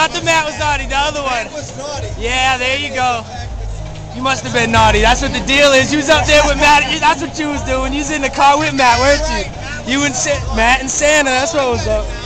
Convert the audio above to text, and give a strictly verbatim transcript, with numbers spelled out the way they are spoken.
not the Matt was naughty, the other one. Matt was naughty. Yeah, there you go. You must have been naughty. That's what the deal is. You was up there with Matt. That's what you was doing. You was in the car with Matt, weren't you? You and Sa Matt and Santa. That's what was up.